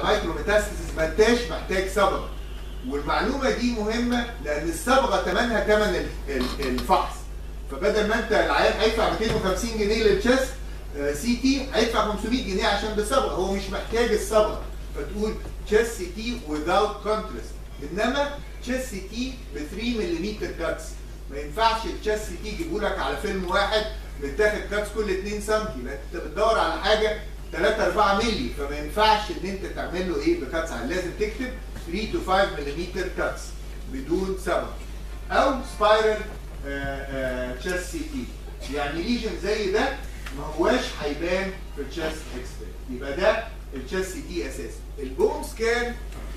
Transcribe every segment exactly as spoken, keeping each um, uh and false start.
مايكروميتاستاسيس ما انتاش محتاج صبغه. والمعلومه دي مهمه لان الصبغه ثمنها ثمن الفحص. فبدل ما انت العيان هيدفع مئتين وخمسين جنيه للتشست سي تي هيدفع خمسمئة جنيه عشان بالصبغه، هو مش محتاج الصبغه، فتقول تشست سي تي without contrast. انما تشست سي تي ب ثلاثة ملم كاتس، ما ينفعش التشست سي تي يجيبوا لك على فيلم واحد بتاخد كاتس كل اتنين سم، لان انت بتدور على حاجه ثلاثة أربعة مللي، فما ينفعش ان انت تعمل له ايه بكاتس، لازم تكتب ثلاثة to خمسة ملم كاتس بدون صبغه. او سبايرال تشست سي تي، يعني ليجن زي ده ما هواش هيبان في التشست اكس راي، يبقى ده التشست سي تي اساسا. البون سكان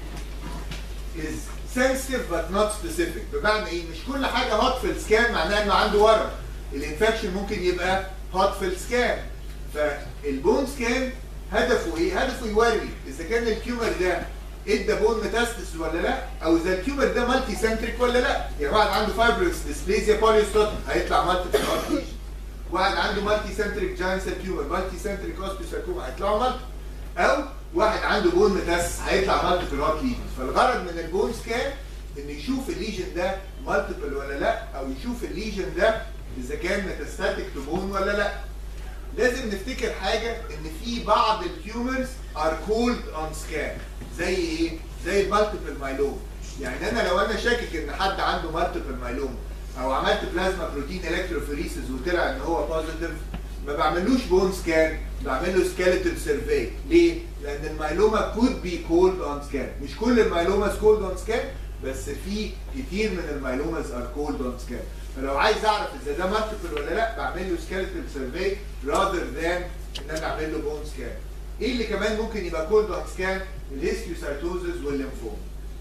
is sensitive but not specific، بمعنى ايه؟ مش كل حاجه هوت في السكان معناها انه عنده ورم. الانفكشن ممكن يبقى هوت في السكان. فالبون سكان هدفه ايه؟ هدفه يوري اذا كان التيومر ده ادى بون ميتاستاسيس ولا لا، او اذا التيومر ده مالتي سنتريك ولا لا. يعني واحد عنده فايبرس ديسبليزيا بوليوستاتين هيطلع مالتي سنتريك، واحد عنده مالتي سنتريك جاينت سيل تيومر مالتي سنتريك اوستيوساركوما هيطلعوا مالتي، او واحد عنده بون ميتاستاسيس هيطلع مالتيبل هوت ليجن. فالغرض من البون سكان ان يشوف الليجن ده مالتيبل ولا لا، او يشوف الليجن ده اذا كان ميتاستاتيك تو بون ولا لا. لازم نفتكر حاجه ان في بعض التيومرز ار كولد اون سكان، زي ايه؟ زي المالتيبل مايلوم. يعني انا لو انا شاكك ان حد عنده مالتيبل مايلوم او عملت بلازما بروتين الكتروفوريسيس وطلع ان هو بوزيتيف، ما بعملوش بون سكان، بعمل له سكيلتال سيرفي. ليه؟ لان المايلوما كود بي كولد اون سكان. مش كل المايلوماز كولد اون سكان، بس في كتير من المايلوماز ار كولد اون سكان. فلو عايز اعرف اذا ده مالتيبل ولا لا بعمل له سكيلتال سيرفي راذر ذان ان انا اعمل له بون سكان. ايه اللي كمان ممكن يبقى كولد اون سكان؟ الهيستيوسايتوزز والليمفوم.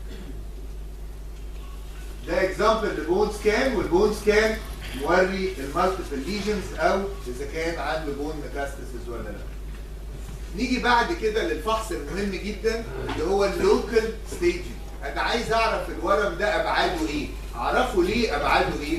ده اكزامبل لبون سكان، والبون سكان موري المالتيبل ليجنز او اذا كان عنده بون ميتاستاسيس ولا لا. نيجي بعد كده للفحص المهم جدا اللي هو اللوكال ستيجنج. انا عايز اعرف الورم ده ابعاده ايه؟ اعرفه ليه ابعاده ايه؟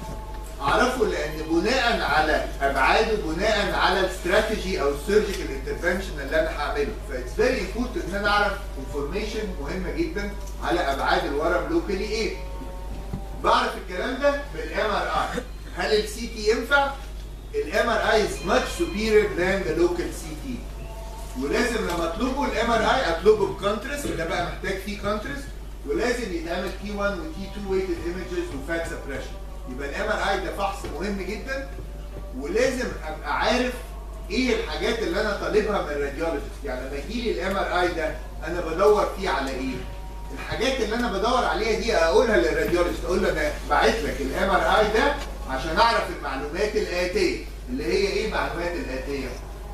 اعرفه لان بناء على ابعاده بناء على الاستراتيجي او السيرجيكال انترفنشن اللي انا هعمله. فايتس فيري امبورتنت ان انا اعرف انفورميشن مهمه جدا على ابعاد الورم لوكالي ايه. بعرف الكلام ده بالام ار اي. هل السي تي ينفع؟ الام ار اي از ماتش سوبيريور ذان ذا لوكال سي تي. ولازم لما اطلبه الام ار اي اطلبه بكونترست، ده بقى محتاج فيه كونترست، ولازم يتعمل تي واحد وتي اتنين ويتد ايمجز وفات سبريشن. يبقى الام ار اي ده فحص مهم جدا، ولازم ابقى عارف ايه الحاجات اللي انا طالبها من الراديولوجيست. يعني لما يجي لي الام ار اي ده انا بدور فيه على ايه؟ الحاجات اللي انا بدور عليها دي اقولها للراديولوجيست، اقول له انا باعت لك الام ار اي ده عشان اعرف المعلومات الاتيه. اللي هي ايه المعلومات الاتيه؟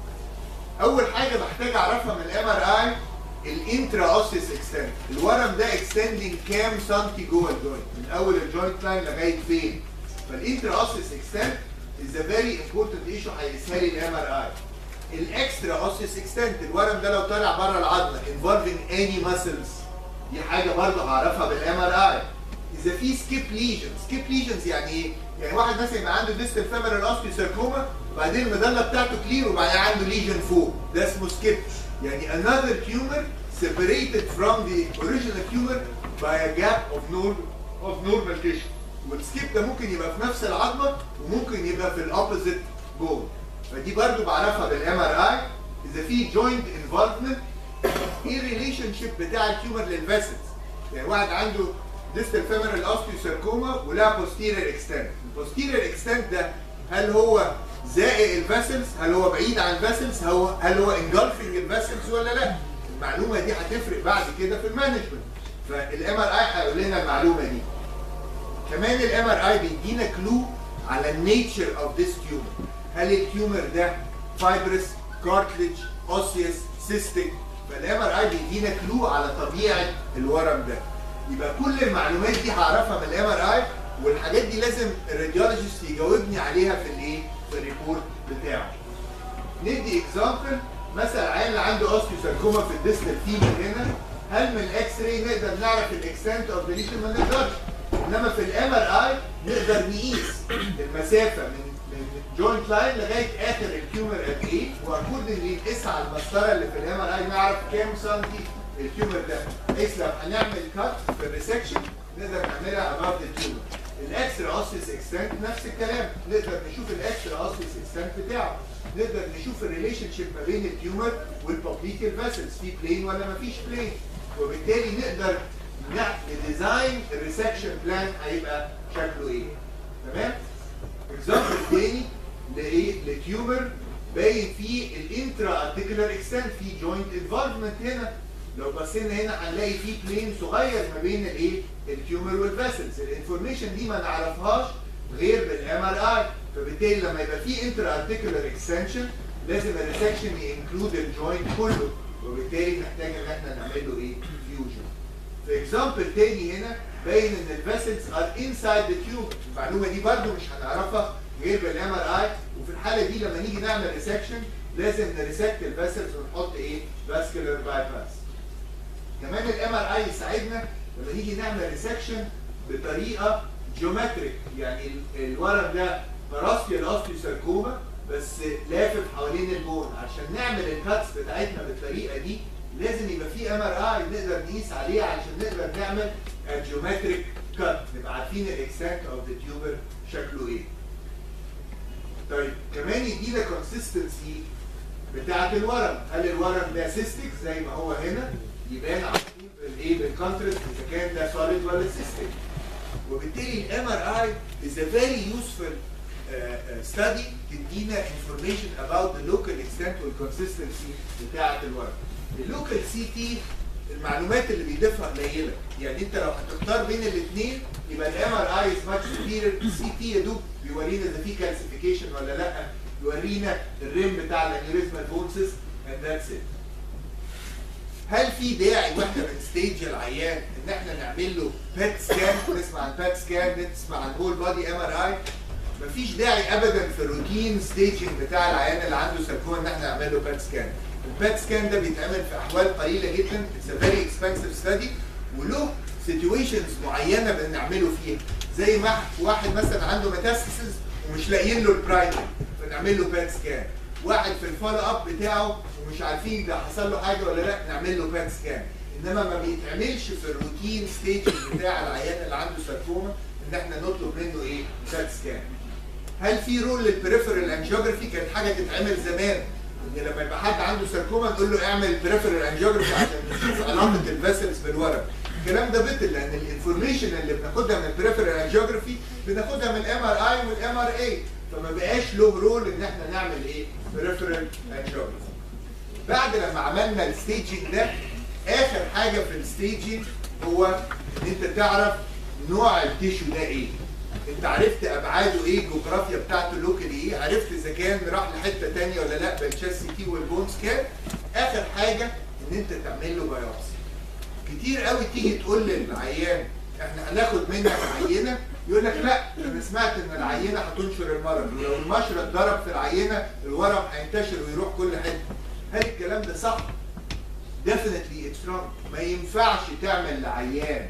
اول حاجه بحتاج اعرفها من الام ار اي الانترا اوسيس اكستند. الورم ده اكستندنج كام سنتي جوه الجوينت؟ من اول الجوينت لاين لغايه فين؟ فالانترا اوسيس اكستند از ا فيري امبورتنت ايشو هيقيسها لي الام ار اي. الاكسترا اوسيس اكستند، الورم ده لو طالع بره العظمه انفولفنج اني ماسلز، دي حاجه برضه هعرفها بالام ار اي. اذا في سكيب ليجن، سكيب ليجنز يعني ايه؟ يعني واحد مثلا يبقى عنده ديستال فيمورال اوستيوساركوما وبعدين المظله بتاعته كلير وبعدين عنده ليجن فوق، ده اسمه سكيب. يعني another tumor separated from the original tumor by a gap of normal of normal tissue. والسكيب ده ممكن يبقى في نفس العظمه وممكن يبقى في الاوبوزيت بون. فدي برضه بعرفها بالام ار اي. اذا في جوينت انفولفمنت، ايه الريليشن شيب بتاع التيومر للفاسلز؟ يعني واحد عنده ديستال فيمورال اوستيوساركوما ولها بوستيرير اكستند. البوستيرير اكستند ده هل هو زائق الفاسلز؟ هل هو بعيد عن الفاسلز؟ هل هو انجلفنج الفاسلز ولا لا؟ المعلومه دي هتفرق بعد كده في المانجمنت. فالام ار اي هيقول لنا المعلومه دي. كمان الام ار اي بيدينا كلو على النيتشر اوف ذيس تيومر. هل التيومر ده فايبرس، كارتليج، اوسيوس، سيستيك؟ فالام ار اي بيدينا كلو على طبيعه الورم ده. يبقى كل المعلومات دي هعرفها من الام ار اي، والحاجات دي لازم الراديولوجيست يجاوبني عليها في الايه؟ في الريبورت بتاعه. ندي اكزامبل، مثلا عيان اللي عنده اوستيوساركوما في الديستال فيمر هنا، هل من الاكس راي نقدر نعرف الاكستنت اوف ذا ليجن؟ ما نقدرش. انما في الام ار اي نقدر نقيس المسافه من من من جوينت لاين لغايه اخر التيومر قد ايه، واكوردنجلي نقيس على المسطره اللي في الام ار اي نعرف كام سنتي التيومر ده، بحيث لو هنعمل كات في الريسكشن نقدر نعملها اباف التيومر. الاكسترا اوسيس اكستنت نفس الكلام، نقدر نشوف الاكسترا اوسيس اكستنت بتاعه، نقدر نشوف الريليشن شيب ما بين التيومر والبوبليكال فاسلز، في بلين ولا ما فيش بلين، وبالتالي نقدر نديزاين الريسكشن بلان هيبقى شكله ايه. تمام؟ اكزامبل تاني لايه؟ لتيومر باين فيه الانترا ارتيكولار اكستنت، في جوينت انفولفمنت هنا. لو بصينا هنا هنلاقي في بلين صغير ما بين الايه؟ التيومر والفاسلز، الانفورميشن دي ما نعرفهاش غير بالام ار اي، فبالتالي لما يبقى في انترا ارتيكولار اكستنشن لازم الريسكشن ينكلود الجوينت كله، وبالتالي محتاج ان احنا نعمل له ايه؟ فيوجن. في اكزامبل تاني هنا باين ان الفاسلز ار انسايد ذا تيومر، المعلومه دي برده مش هنعرفها غير بالام ار اي، وفي الحاله دي لما نيجي نعمل ريسكشن لازم نريسكت الفاسلز ونحط ايه؟ فاسكولار باي باس. كمان الام ار اي يساعدنا لما نيجي نعمل ريسكشن بطريقه جيومتريك، يعني الورم ده باراسيال اوستيوساركوما بس لافف حوالين البون، عشان نعمل الكاتس بتاعتنا بالطريقه دي لازم يبقى في ام ار اي نقدر نقيس عليه عشان نقدر نعمل جيومتريك كات، نبقى عارفين الاكستنت اوف ذا تيوبر شكله ايه. طيب كمان يدينا كونسيستنسي بتاعت الورم، هل الورم ده سيستيك زي ما هو هنا يبان على طول بالايه؟ بالكونتراست اذا كان ده سوليد ولا سيستيك. وبالتالي الام ار اي is a very useful uh, uh, study تدينا information about the local extent والconsistency بتاعت الورم. اللوكال سي تي المعلومات اللي بيضيفها قليله، يعني انت لو هتختار بين الاثنين يبقى الام ار اي از ماتش سوبيريور، السي تي يا دوب بيورينا اذا في كالسيفيكيشن ولا لا، يورينا الريم بتاع الانيوريزمال بون سيست اند ذاتس ات. هل في داعي واحنا بنستيج العيان ان احنا نعمل له بات سكان؟ نسمع عن بات سكان، نسمع عن هول بادي ام ار اي. مفيش داعي ابدا في الروتين ستيجنج بتاع العيان اللي عنده ساركوما ان احنا نعمل له بات سكان. البات سكان ده بيتعمل في احوال قليله جدا، اتس ا فيري اكسبنسيف ستادي، وله سيتويشنز معينه بنعمله فيها، زي ما واحد مثلا عنده ميتاستاسيس ومش لاقيين له البرايمري فنعمل له بات سكان، واحد في الفولو اب بتاعه ومش عارفين ده حصل له حاجه ولا لا نعمل له بات سكان. انما ما بيتعملش في الروتين ستيج بتاع العيان اللي عنده ساركوما ان احنا نطلب منه ايه؟ بات سكان. هل في رول للبريفرال انجيوجرافي؟ كانت حاجه تتعمل زمان ان لما يبقى حد عنده ساركوما نقول له اعمل بريفرال انجيوجرافي عشان نشوف علاقه الفاسلز بالورم. الكلام ده بطل لان الانفورميشن اللي بناخدها من البريفرال انجيوجرافي بناخدها من الام ار اي والام ار اي، فما بقاش له رول ان احنا نعمل ايه؟ بريفرال انجيوجرافي. بعد لما عملنا الستيجنج ده، اخر حاجه في الستيجنج هو ان انت تعرف نوع التيشو ده ايه. انت عرفت ابعاده ايه، الجغرافيا بتاعته اللوكال ايه، عرفت اذا كان راح لحته ثانيه ولا لا بالشاس سي تي والبون سكان. اخر حاجه ان انت تعمل له بايوبسي. كتير قوي تيجي تقول للعيان احنا هناخد منك عينه، يقول لك لا انا سمعت ان العينه هتنشر المرض، ولو المشرط ضرب في العينه الورم هينتشر ويروح كل حته. هل الكلام ده صح؟ definitely it's wrong. ما ينفعش تعمل لعيان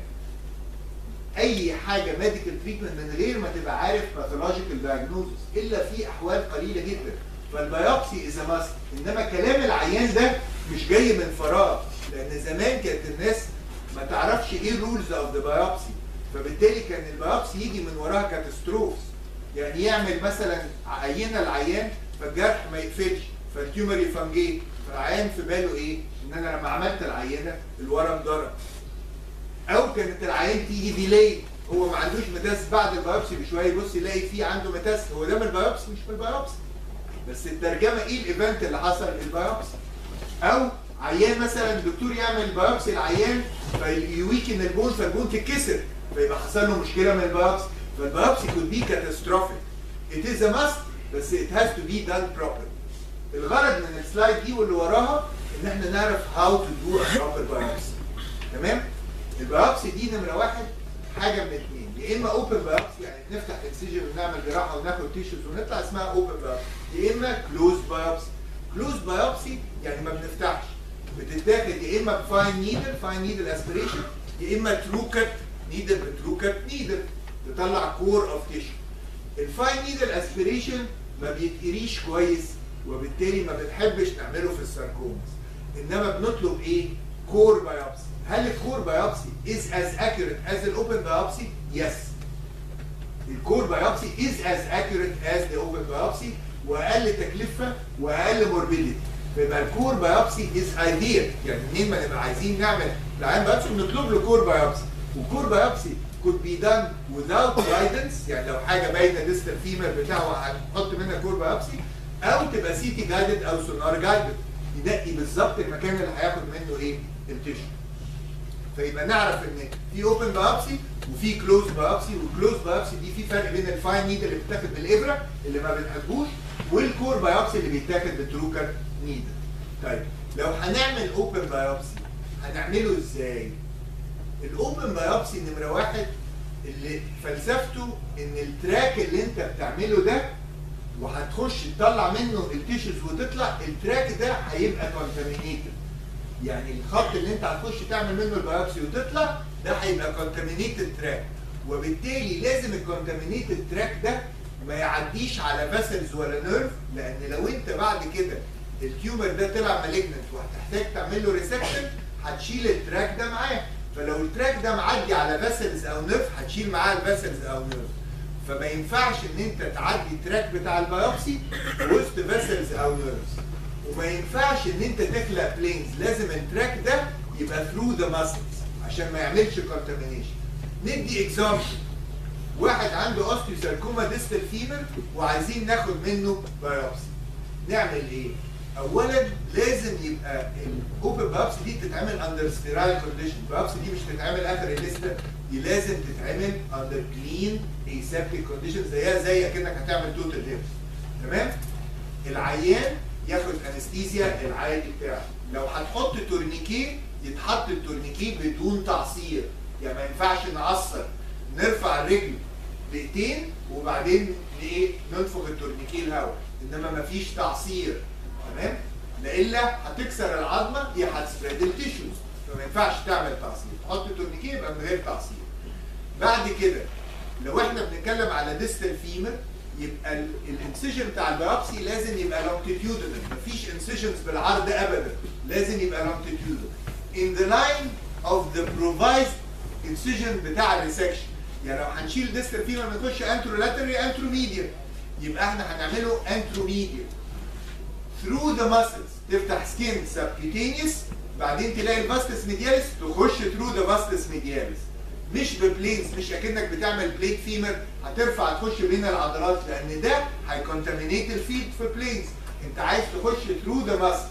اي حاجه ميديكال تريتمنت من غير ما تبقى عارف باثولوجيكال دايجنوزس الا في احوال قليله جدا. فالبيوبسي از ماست، انما كلام العيان ده مش جاي من فراغ، لان زمان كانت الناس ما تعرفش ايه الرولز اوف ذا بايوبسي، فبالتالي كان البيوبسي يجي من وراها كاتاستروفز، يعني يعمل مثلا عينه العيان فالجرح ما يقفلش فالتيومر يفنجيت، فالعيان في باله ايه؟ ان انا لما عملت العينه الورم ضرب. او كانت العيان تيجي ديلي، هو ما عندوش ميتاس، بعد البيوبسي بشويه يبص يلاقي فيه عنده ميتاس، هو ده من البيوبسي مش من البيوبسي، بس الترجمه ايه الايفنت اللي حصل البيوبسي. او عيان مثلا الدكتور يعمل بيوبسي العيان فيويكن البون فالبون تتكسر فيبقى حصل له مشكله من البيوبسي، فالبيوبسي could be catastrophic. It is a must بس it has to be done properly. الغرض من السلايد دي واللي وراها ان احنا نعرف how to do a proper biopsy. تمام؟ البيوبسي دي نمره واحد حاجه من اثنين، يا اما اوبن بيوبسي يعني نفتح انسيجن ونعمل جراحه وناخد تيشوز ونطلع اسمها اوبن بيوبسي، يا اما كلوز بيوبسي. كلوز بيوبسي يعني ما بنفتحش، بتتاخد يا اما بفاين نيدل فاين نيدل اسبريشن، يا اما ترو كات نيدل بترو كات نيدل تطلع كور اوف تيشو. الفاين نيدل اسبريشن ما بيتقريش كويس، وبالتالي ما بنحبش نعمله في الساركوماس. انما بنطلب ايه؟ كور بايوبسي. هل الكور بايوبسي is as accurate as the open biopsy؟ Yes. الكور بايوبسي is as accurate as the open biopsy، واقل تكلفه واقل موربيديتي. فيبقى الكور بايوبسي is ideal. يعني منين ما نبقى عايزين نعمل العين بايوبسي بنطلب له كور بايوبسي. وكور بايوبسي could be done without guidance، يعني لو حاجه باينه ديستال فيمر بتاعه هنحط منها كور بايوبسي، او تبقى سي تي جايدد او سونار جايدد، ينقي بالظبط المكان اللي هياخد منه ايه؟ التيشو. فيبقى نعرف ان في اوبن بايوبسي وفي كلوز بايوبسي، والكلوز بايوبسي دي في فرق بين الفاين نيدل اللي بتاخد بالابره اللي ما بنحبوش، والكور بايوبسي اللي بيتاخد بالتروكر نيدل. طيب لو هنعمل اوبن بايوبسي هنعمله ازاي؟ الاوبن بايوبسي نمره واحد اللي فلسفته ان التراك اللي انت بتعمله ده وهتخش تطلع منه التيشوز وتطلع، التراك ده هيبقى كونتامينيتد. يعني الخط اللي انت هتخش تعمل منه البيوبسي وتطلع ده هيبقى كونتامينيتد تراك، وبالتالي لازم الكونتامينيتد تراك ده ما يعديش على فاسلز ولا نيرف، لان لو انت بعد كده التيومر ده طلع مالجنت وهتحتاج تعمل له ريسكشن هتشيل التراك ده معاه. فلو التراك ده معدي على فاسلز او نيرف هتشيل معاه الفاسلز او نيرف. فما ينفعش ان انت تعدي التراك بتاع البيوبسي وسط فاسلز او نيرفز، وما ينفعش ان انت تخلق بلينز. لازم التراك ده يبقى ثرو ذا ماسلز عشان ما يعملش كونتامينيشن. ندي اكزامبل، واحد عنده اوستيوساركوما ديستال فيمر وعايزين ناخد منه بايوبسي. نعمل ايه؟ اولا لازم يبقى الاوبن بايوبسي دي تتعمل اندر ستيرايل كونديشن. البايوبسي دي مش تتعمل اخر الليسته، دي لازم تتعمل اندر كلين ايسابتيك كونديشن، زيها زي اكنك هتعمل توتال هيبس. تمام؟ العيان ياخد انستيزيا العادي بتاعه. لو هتحط تورنيكيه يتحط التورنيكيه بدون تعصير، يعني ما ينفعش نعصر. نرفع الرجل دقيقتين وبعدين ايه؟ ننفخ التورنيكيه الهواء، انما ما فيش تعصير. تمام؟ لإلا هتكسر العظمه، هي هتسبريد التيشوز، فما ينفعش تعمل تعصير. تحط تورنيكيه يبقى من غير تعصير. بعد كده لو احنا بنتكلم على ديستال فيمر يبقى الانسيجن بتاع البيوبسي لازم يبقى لونجيتيودنال، مفيش انسيجنز بالعرض ابدا، لازم يبقى لونجيتيودنال in the line of the provised incision بتاع الريسكشن. يعني لو هنشيل ديستال فيمر نخش انترولاتري انتروميديال، يبقى احنا هنعمله انتروميديال through the muscles. تفتح سكين سبكيوتينيوس بعدين تلاقي الفاستس ميدياليس تخش through the vastus ميدياليس، مش ببلينز، مش اكنك بتعمل بليت فيمر هترفع تخش بين العضلات، لان ده هيكونتامينيت الفيد في بلينز. انت عايز تخش ثرو ذا ماسل،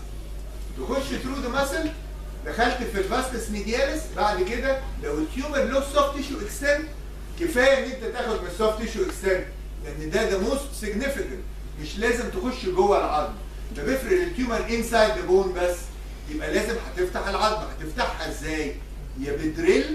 تخش ثرو ذا ماسل، دخلت في الفاستس ميدياليس. بعد كده لو التيومر له سوفت تيشو اكستند كفايه ان انت تاخد من السوفت تيشو اكستند، لان ده ذا موست سيجنيفيكانت، مش لازم تخش جوه العظم. ده بيفرق التيومر انسايد ذا بون بس، يبقى لازم هتفتح العظمه. هتفتحها ازاي؟ يا بدريل،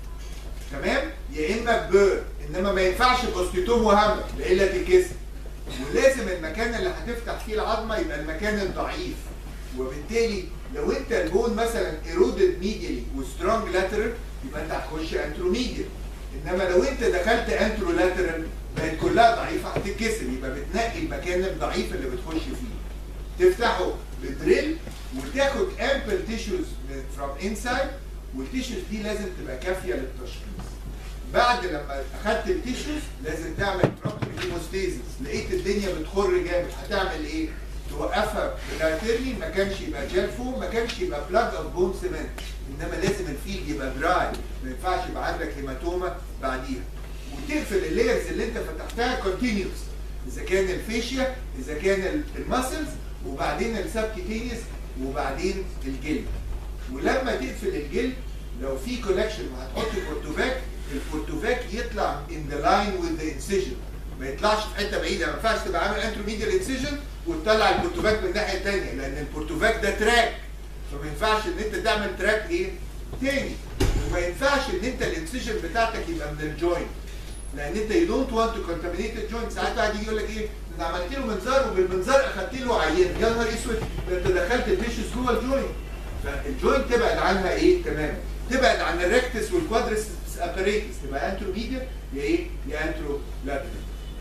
تمام، يا اما ببير، انما ما ينفعش باوستيوتوم وهامر لإلا تتكسر. ولازم المكان اللي هتفتح فيه العظمه يبقى المكان الضعيف. وبالتالي لو انت البون مثلا ايرودد ميديالي وسترونج لاترال يبقى انت هتخش انتروميديال، انما لو انت دخلت انترو لاترال بقت كلها ضعيفه هتتكسر، يبقى بتنقي المكان الضعيف اللي بتخش فيه. تفتحه بدريل وتاخد امبل تيشوز فروم انسايد، والتيشوز دي لازم تبقى كافيه للتشخيص. بعد لما اخدت التيشوز لازم تعمل بروبر هيموستاسيس. لقيت الدنيا بتخر جامد، هتعمل ايه؟ توقفها بلاترلي، ما كانش يبقى جيل فوم، ما كانش يبقى بلاج اوف بون سيمنت، انما لازم الفيلد يبقى دراي، ما ينفعش يبقى عندك هيماتوما بعديها. وتقفل اللايرز اللي انت فتحتها كونتينيوس، اذا كان الفيشيا، اذا كان الماسلز، وبعدين السبكيتينيوس، وبعدين الجلد. ولما تقفل الجلد لو في كولكشن وهتحط بورتوفاك، البورتوفاك يطلع in the line with the incision، ما يطلعش في حته بعيده. ما ينفعش تبقى عامل انتروميديال انسيجن وتطلع البورتوفاك من الناحيه الثانيه، لان البورتوفاك ده تراك، فما ينفعش ان انت تعمل تراك ايه؟ تاني. وما ينفعش ان انت الانسيجن بتاعتك يبقى من الجوينت، لان انت يو دونت وانت تو كونتامينيت الجوينت. ساعات واحد يجي يقول لك ايه؟ انت عملت له منظار وبالمنظار اخدت له عينه، يا نهار اسود، ده انت دخلت الفيشوس جوه الجوينت. فالجوينت تبعد عنها ايه؟ تماما. تبعد عن الريكتس والكوادريس اباريتس، تبقى انتروميديال يا ايه؟ يا انترو لاترال.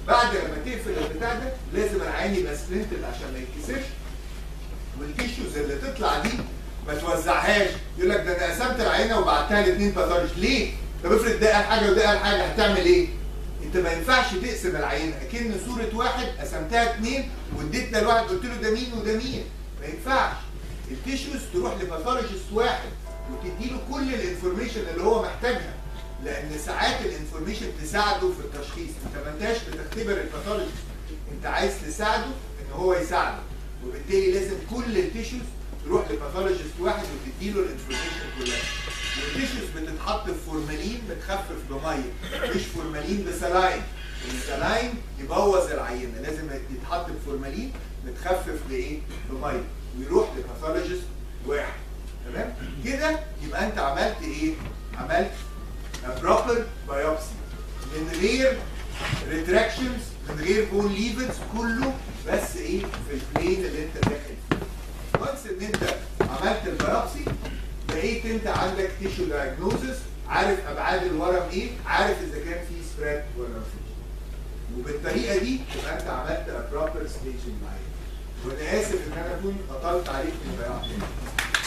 بعد لما تقفل البتاع ده لازم العين يبقى سبلنتد عشان ما يتكسرش، والتيشوز اللي تطلع دي ما توزعهاش. يقول لك ده انا قسمت العينه وبعتها لاثنين باثولوجي، ليه؟ طب افرض ده قال حاجه وده قال حاجه، هتعمل ايه؟ انت ما ينفعش تقسم العينه اكن صوره واحد قسمتها اثنين واديتنا لواحد قلت له ده مين وده مين، ما ينفعش. التيشوز تروح لباثولوجيست واحد وتدي له كل الانفورميشن اللي هو محتاجها، لان ساعات الانفورميشن تساعده في التشخيص. انت ما انتش بتختبر الباثولوجيست، انت عايز تساعده ان هو يساعدك، وبالتالي لازم كل التيشوز تروح لباثولوجيست واحد وتدي له الانفورميشن كلها. والتيشوز بتتحط في فورمالين متخفف بميه، مش فورمالين بسلاين. السلاين يبوظ العينه، لازم يتحط بفورمالين متخفف بايه؟ بميه، ويروح لباثولوجيست واحد. تمام؟ كده يبقى انت عملت ايه؟ عملت بروبر بايوبسي من غير ريتراكشنز، من غير بون ليفلز، كله بس ايه؟ في البلين اللي انت داخل فيه. وانس ان انت عملت البيوبسي بقيت انت عندك تيشو دايجنوزس، عارف ابعاد الورم ايه، عارف اذا كان في سبريد ولا مفيش. وبالطريقه دي يبقى انت عملت بروبر ستيشن معين. وانا اسف ان انا اكون قطلت عليك في البياع.